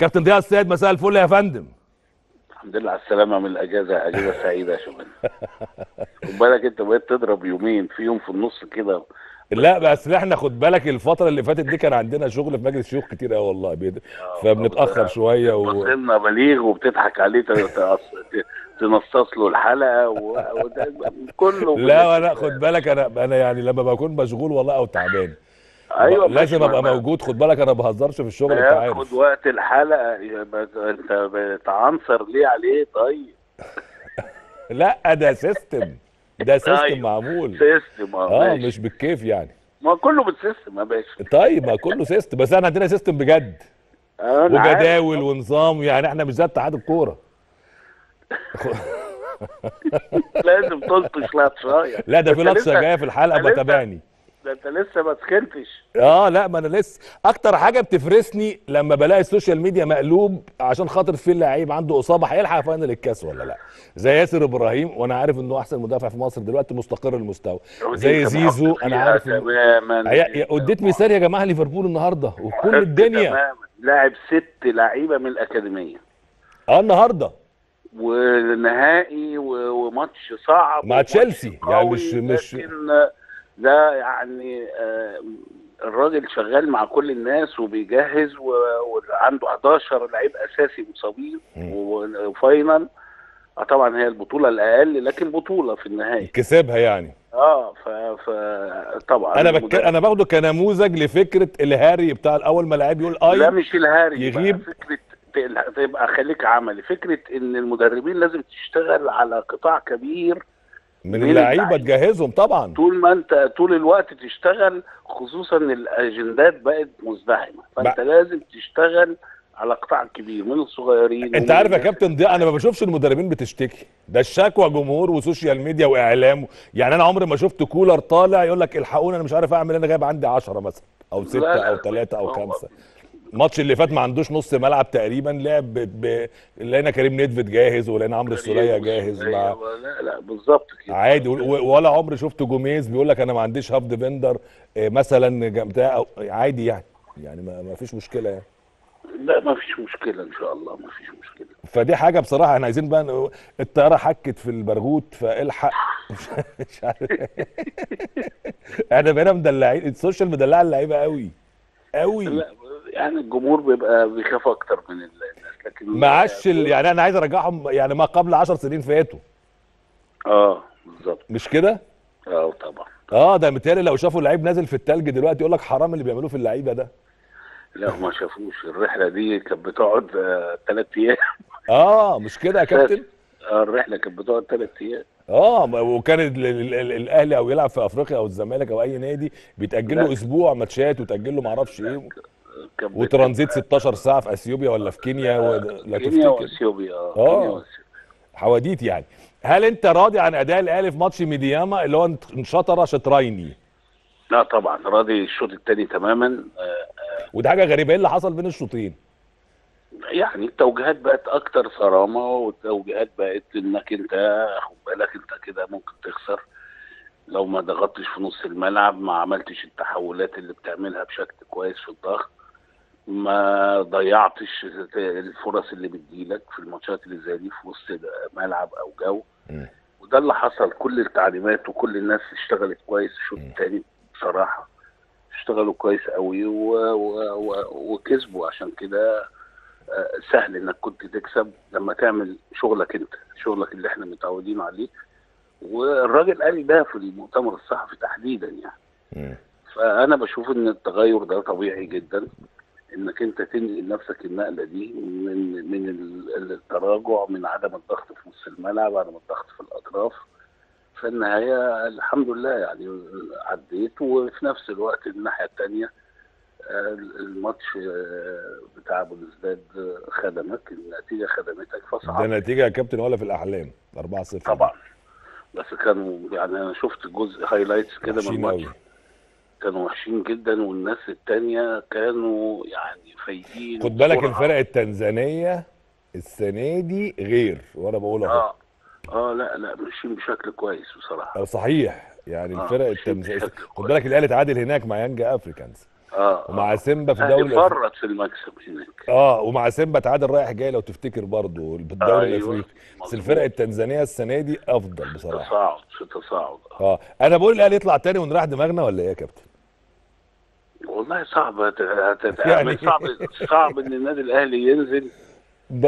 كابتن ضياء السيد، مساء الفل يا فندم. الحمد لله على السلامة من الأجازة، أجازة سعيدة يا شباب. خد بالك أنت بقيت تضرب يومين، في يوم في النص كده. لا بس احنا خد بالك الفترة اللي فاتت دي كان عندنا شغل في مجلس شيوخ كتير قوي والله فبنتأخر شوية بتصلنا بليغ وبتضحك عليه، تنصص له الحلقة كله لا لا خد بالك، انا يعني لما بكون مشغول والله او تعبان أيوه ماشي. لازم ابقى موجود. خد بالك انا ما بهزرش في الشغل، انت بياخد عارف. وقت الحلقة، أنت بتعنصر ليه عليه طيب؟ لا ده سيستم، ده سيستم أيوه معمول. سيستم، مش ماشي. بالكيف يعني. ما كله بالسيستم يا باشا. طيب ما كله سيستم، بس احنا عندنا سيستم بجد أنا عارف. وجداول ونظام، يعني احنا مش زي اتحاد الكوره. لازم تلطش لطشايه. لا ده في انت لطشه لسه جايه في الحلقه، انت لسه بتابعني. ده انت لسه ما سخنتش. لا ما انا لسه. اكتر حاجه بتفرسني لما بلاقي السوشيال ميديا مقلوب عشان خاطر في لعيب عنده اصابه هيلحق فاينل الكاس ولا لا، زي ياسر ابراهيم، وانا عارف انه احسن مدافع في مصر دلوقتي، مستقر المستوى. ودي زي انت محط زيزو، انا فيها عارف انه تماما. اديت مثال يا جماعه، ليفربول النهارده وكل محط الدنيا. تماما، لاعب 6 لعيبه من الاكاديميه. النهارده ونهائي وماتش صعب مع وماتش تشيلسي، يعني مش قوي، مش لكن ده يعني الراجل شغال مع كل الناس وبيجهز، وعنده 11 لعيب اساسي مصابين وفاينل. طبعا هي البطوله الاقل، لكن بطوله في النهايه كسبها يعني. طبعا انا باخده كنموذج لفكره الهاري بتاع الاول ما لعيب يقول لا اي مش الهاري بقى، يغيب. فكره تبقى خليك عملي، فكره ان المدربين لازم تشتغل على قطاع كبير من من اللعيبه اللعيبه. تجهزهم طبعا. طول ما انت طول الوقت تشتغل، خصوصا ان الاجندات بقت مزدحمه، فانت لازم تشتغل على قطاع كبير من الصغيرين. انت عارف يا كابتن ضياء، انا ما بشوفش المدربين بتشتكي، ده الشكوى جمهور وسوشيال ميديا واعلام. يعني انا عمري ما شفت كولر طالع يقول لك الحقوني انا مش عارف اعمل، انا جايب عندي 10 مثلا او 6 لا او لا 3 او هو 5. الماتش اللي فات ما عندوش نص ملعب تقريبا، لعب لقينا كريم نيدفيد جاهز ولقينا عمرو السوليه جاهز مع لا لا بالظبط كده. عادي. ولا عمري شفت جوميز بيقول لك انا ما عنديش هاف ديفندر مثلا بتاع عادي يعني ما فيش مشكله يعني. لا ما فيش مشكله ان شاء الله، ما فيش مشكله. فدي حاجه بصراحه احنا عايزين بقى الطياره حكت في البرغوث فالحق. مش عارف. احنا بقينا مدلعين، السوشيال مدلعه اللعيبه قوي قوي. لا يعني الجمهور بيبقى بيخاف اكتر من الناس، لكن معاش يعني انا عايز ارجعهم يعني ما قبل 10 سنين فاتوا. بالظبط. مش كده؟ طبعا. ده متهيألي لو شافوا لعيب نازل في التلج دلوقتي يقول لك حرام اللي بيعملوه في اللعيبه ده. لا ما شافوش، الرحله دي كانت بتقعد 3 ايام. مش كده يا كابتن؟ الرحله كانت بتقعد 3 ايام. وكان الاهلي او يلعب في افريقيا او الزمالك او اي نادي بيتاجل له اسبوع ماتشات وتاجل له ما اعرفش ايه، وترانزيت 16 ساعه في اثيوبيا ولا في كينيا لا كينيا تفتكر. واثيوبيا. حواديت يعني. هل انت راضي عن اداء الاهلي في ماتش ميدياما اللي هو انشطر شطريني؟ لا طبعا راضي، الشوط الثاني تماما. وده حاجه غريبه، ايه اللي حصل بين الشوطين؟ يعني التوجيهات بقت اكتر صرامه، والتوجيهات بقت انك انت خد بالك انت كده ممكن تخسر لو ما ضغطتش في نص الملعب، ما عملتش التحولات اللي بتعملها بشكل كويس في الضغط، ما ضيعتش الفرص اللي بتجيلك في الماتشات اللي زي دي في وسط ملعب او جو. وده اللي حصل. كل التعليمات وكل الناس اشتغلت كويس الشوط الثاني بصراحه، اشتغلوا كويس قوي وكسبوا. عشان كده سهل انك كنت تكسب لما تعمل شغلك انت، شغلك اللي احنا متعودين عليه. والراجل قال ده في المؤتمر الصحفي تحديدا يعني. فانا بشوف ان التغير ده طبيعي جدا، انك انت تنقل نفسك النقله دي من التراجع، من عدم الضغط في نص الملعب، عدم الضغط في الاطراف. في النهايه الحمد لله يعني عديت. وفي نفس الوقت الناحيه الثانيه الماتش بتاع ابو الازداد خدمك، النتيجه خدمتك فصعدت. ده نتيجه يا كابتن ولا في الاحلام 4-0 طبعا. بس كانوا يعني انا شفت جزء هايلايتس كده من الماتش، كانوا وحشين جدا، والناس التانية كانوا يعني فايقين. خد بالك الفرق التنزانيه السنه دي غير، وانا بقول اهو. لا ماشيين بشكل كويس بصراحه. صحيح يعني الفرق التنزانيه. خد كويس. بالك الاهلي اتعادل هناك مع يانجا افريكانز. ومع سيمبا في الاهلي الدوري الافريقي. فرط في المكسب هناك. ومع سيمبا تعادل رايح جاي لو تفتكر برضه في الدوري ايوه الافريقي. بس الفرق مظبوط. التنزانيه السنه دي افضل في بصراحه. تصاعد في تصاعد. انا بقول الاهلي يطلع تاني ونريح دماغنا ولا ايه يا كابتن؟ والله صعب يعني صعب ان النادي الاهلي ينزل ب...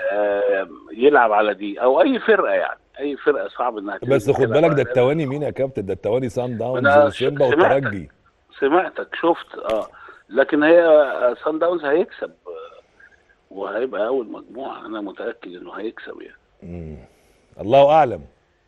يلعب على دي او اي فرقه، يعني اي فرقه صعب انها بس تنزل خد تلعب بالك ده على الأهلي. التواني مين يا كابتن؟ ده التواني سان داونز انا وسيمبا سمعتك والترجي. سمعتك شفت لكن هي سان داونز هيكسب وهيبقى اول مجموعه، انا متاكد انه هيكسب يعني. الله اعلم.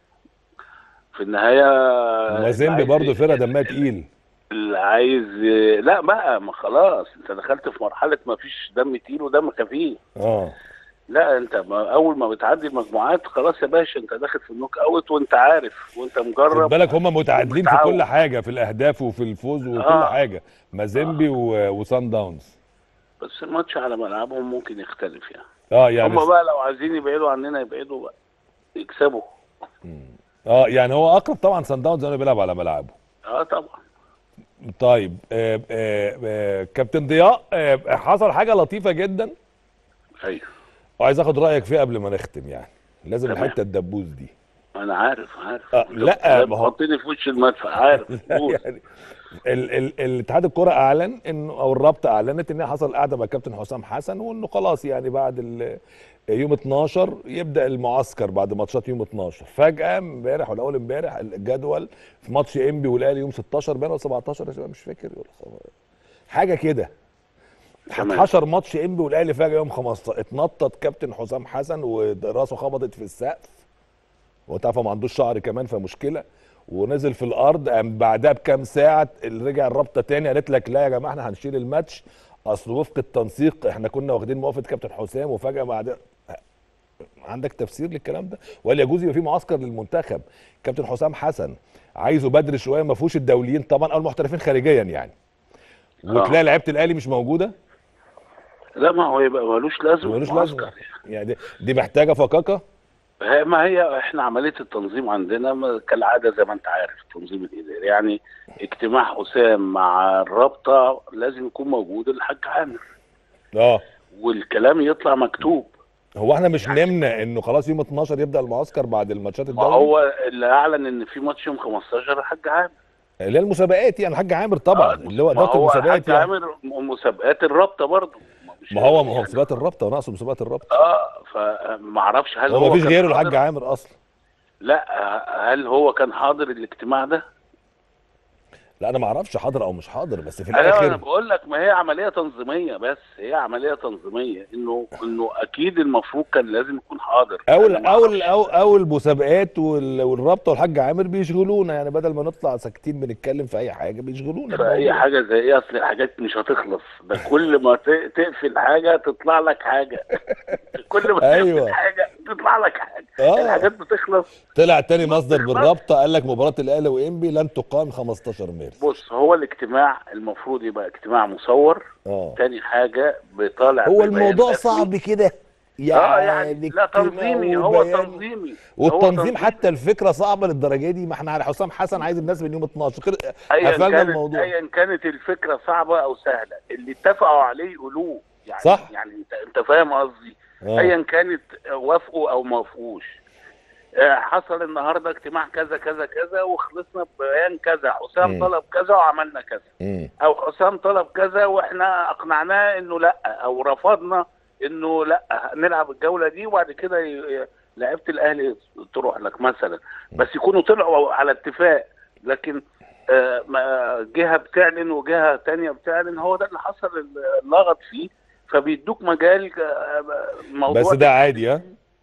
في النهايه ومازيمبي برضه فرقه دمها تقيل. اللي عايز لا بقى، ما خلاص انت دخلت في مرحله ما فيش دم تقيل ودم خفيف. لا انت اول ما بتعدي المجموعات خلاص يا باشا، انت داخل في النوك اوت وانت عارف وانت مجرب. خد بالك هم متعادلين في كل حاجه، في الاهداف وفي الفوز وكل حاجه، مازيمبي وسان داونز. بس الماتش على ملعبهم ممكن يختلف يعني. يعني هم بقى لو عايزين يبعدوا عننا يبعدوا بقى، يكسبوا. يعني هو اقرب طبعا سان داونز انه بيلعب على ملعبه. طبعا. طيب كابتن ضياء، حصل حاجه لطيفه جدا. ايوه. وعايز اخد رايك فيها قبل ما نختم، يعني لازم تمام. الحته الدبوس دي. انا عارف لا ما هو حطيني في وش المدفع، عارف. يعني الاتحاد الكره اعلن انه، او الرابطه اعلنت ان حصل قعده مع كابتن حسام حسن، وانه خلاص يعني بعد يوم 12 يبدا المعسكر بعد ماتشات يوم 12. فجاه امبارح ولا اول امبارح الجدول في ماتش انبي والاهلي يوم 16 باين ولا 17 يا شباب مش فاكر حاجه كده. اتحشر ماتش انبي والاهلي فجاه يوم 15. اتنطط كابتن حسام حسن وراسه خبطت في السقف، وتعرف ما عندوش شعر كمان فمشكله، ونزل في الارض. قام بعدها بكام ساعه رجع الرابطه تاني قالت لك لا يا جماعه احنا هنشيل الماتش، اصل وفق التنسيق احنا كنا واخدين موافقه كابتن حسام. وفجاه بعد عندك تفسير للكلام ده؟ ولا يجوز يبقى في معسكر للمنتخب كابتن حسام حسن عايزه بدري شويه ما فيهوش الدوليين طبعا او المحترفين خارجيا يعني، وتلاقي لعيبه الاهلي مش موجوده؟ لا ما هو يبقى ملوش لازمه. ملوش لازمه يعني، دي محتاجه فكاكه. ما هي احنا عمليه التنظيم عندنا كالعاده زي ما انت عارف، التنظيم الاداري يعني اجتماع حسام مع الرابطه لازم يكون موجود الحاج عامر. والكلام يطلع مكتوب. هو احنا مش نمنا انه خلاص يوم 12 يبدا المعسكر بعد الماتشات الدوري؟ ما هو اللي اعلن ان في ماتش يوم 15 الحاج عامر، اللي هي المسابقات يعني الحاج عامر طبعا، اللي هو اداره المسابقات يعني. عامر مسابقات الرابطه برضه. ما هو مسابقات الرابطه، وانا اقصد مسابقات الرابطه. فما اعرفش هل هو ما فيش غيره الحاج عامر اصلا؟ لا، هل هو كان حاضر الاجتماع ده؟ لا انا ما اعرفش حاضر او مش حاضر، بس في الاخر انا بقول لك ما هي عمليه تنظيميه، بس هي عمليه تنظيميه انه اكيد المفروض كان لازم يكون حاضر. او المسابقات والرابطه والحاج عامر بيشغلونا، يعني بدل ما نطلع ساكتين بنتكلم في اي حاجه بيشغلونا في اي حاجه. زي ايه؟ اصل الحاجات مش هتخلص، ده كل ما تقفل حاجه تطلع لك حاجه. كل ما تقفل حاجه تطلع لك حاجه. الحاجات بتخلص. طلع تاني مصدر بالرابطه قال لك مباراه الاهلي وانبي لن تقام 15 مارس. بص، هو الاجتماع المفروض يبقى اجتماع مصور. تاني حاجه بيطالع هو الموضوع صعب كده يعني لا تنظيمي، هو تنظيمي. والتنظيم حتى الفكره صعبه للدرجه دي؟ ما احنا على حسام حسن عايز الناس من يوم 12 كده قفلنا الموضوع. ايا كانت الفكره صعبه او سهله، اللي اتفقوا عليه يقولوه يعني. صح. يعني انت فاهم قصدي. ايا كانت وافقوا او ما وافقوش. حصل النهارده اجتماع كذا كذا كذا وخلصنا ببيان كذا، حسام طلب كذا وعملنا كذا، او حسام طلب كذا واحنا اقنعناه انه لا، او رفضنا انه لا نلعب الجوله دي، وبعد كده لعيبه الاهلي تروح لك مثلا. بس يكونوا طلعوا على اتفاق، لكن جهه بتعلن وجهه ثانيه بتعلن. هو ده اللي حصل اللغط فيه، فبيدوك مجال موضوع. بس ده عادي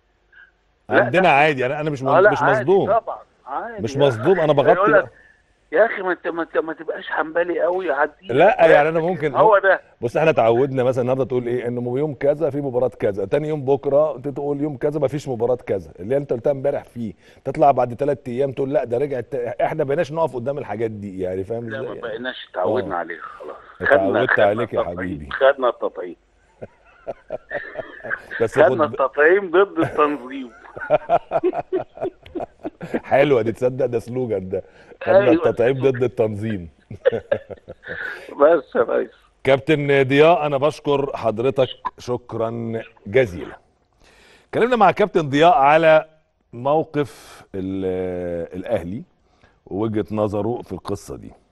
عندنا عادي. انا مش مصدوم طبعا عادي. مش مصدوم، انا بغطي يا اخي ما تبقاش حنبلي قوي عادي. لا يعني انا ممكن هو ده. بص احنا اتعودنا مثلا النهارده تقول ايه انه يوم كذا في مباراه كذا، تاني يوم بكره تقول يوم كذا ما فيش مباراه كذا، اللي انت قلتها امبارح فيه تطلع بعد 3 ايام تقول لا ده رجعت. احنا بقيناش نقف قدام الحاجات دي يعني، فاهم ازاي؟ لا ما بقيناش اتعودنا عليه خلاص. اتعودت عليك يا حبيبي. خدنا التطعيم. بس خدنا التطعيم ضد التنظيم. حلوه دي، تصدق ده سلوجان ده، خدنا التطعيم ضد التنظيم. بس يا ريس. كابتن ضياء انا بشكر حضرتك شكرا جزيلا. اتكلمنا مع كابتن ضياء على موقف الاهلي ووجهة نظره في القصة دي.